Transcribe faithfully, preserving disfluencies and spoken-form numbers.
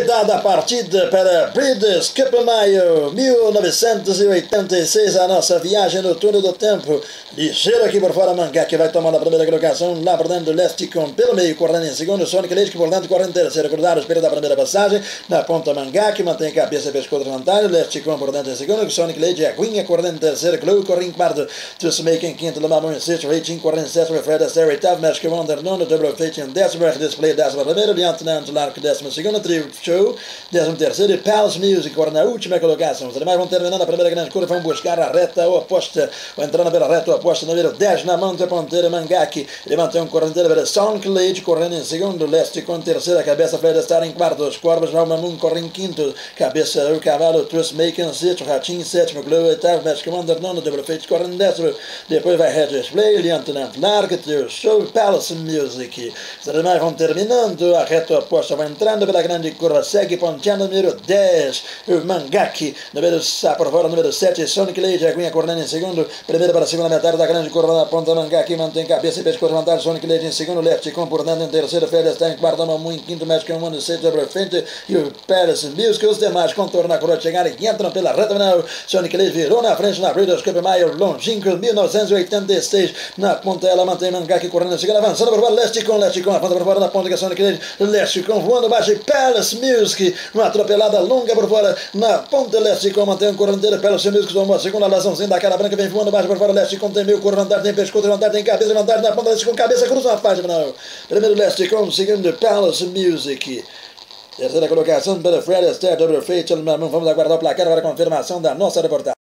Dada a partida para Breeders' Cup Maio mil novecentos e oitenta e seis, a nossa viagem no túnel do tempo. Ligeiro aqui por fora, Mangá, que vai tomar a primeira colocação, lá por dentro do leste com pelo meio, correndo em segundo, Sonic Leite, que por dentro correndo em terceiro, cruzado, espera da primeira passagem, na ponta Mangá, que mantém a cabeça e pescoço levantados, leste com por dentro em segundo, Sonic Leite, a Quinha, correndo em terceiro, Clue, correndo em quarto, Twist Make em quinto, Lamamon em sexto, Rating, correndo em sétimo, Fred Astaire, oitavo, Magic Wonder, nono, Double Fate em décimo, Display, décimo primeiro, Lieutenant Lark, décimo segundo, Trio Show, décimo terceiro, e Palace Music, na última colocação. Os demais vão terminando a primeira grande curva, vão buscar a reta oposta, vão entrando pela reta oposta, número dez na mão da ponteira, Mangaki, ele mantém um correnteiro para Sonic Leite, correndo em segundo, leste com terceira, cabeça Fred Astaire em quarto, os corvos, Raumamun corre em quinto, cabeça o cavalo, Twist Make em sexto, Ratinho em sétimo, Glow oitavo, Magic Wonder nono, Double Fate corre em décimo, depois vai Red Display, Lieutenant Lark, Trio Show, Palace Music. Os demais vão terminando, a reta oposta vai entrando pela grande curva, segue ponteando número dez, o Mangaki, número, por fora, número sete, Sonic Leite, Aguinha correndo em segundo, primeiro para a segunda metade da grande curva na ponta, Mangaki mantém cabeça e pescoço levantado, Sonic Leite em segundo, Left com por dentro em terceiro, Félix está em quarto, Mamu em quinto, Magic One em sexto, Double Fate e o Palace Music, os demais contornam a curva de chegar e entram pela reta final, Sonic Leite virou na frente na Breeders' Cup Maio longínquo, mil novecentos e oitenta e seis, na ponta ela mantém Mangaki correndo em segundo, avançando por fora, Leste com, Leste com, avança por fora da ponta que é Sonic Leite, Leste com, voando baixo e Palace Music, uma atropelada longa por fora, na ponta leste com mantém um correnteiro, Palace Music tomou a segunda laçãozinha da cara branca, vem voando baixo por fora, leste com tem meio cor, vantagem, tem pescoço, vantagem, tem cabeça, vantagem, na ponta leste com cabeça, cruza uma faixa final, primeiro leste com, segundo Palace Music. Terceira colocação para Fred Astaire, Double Fate, vamos aguardar o placar para a confirmação da nossa reportagem.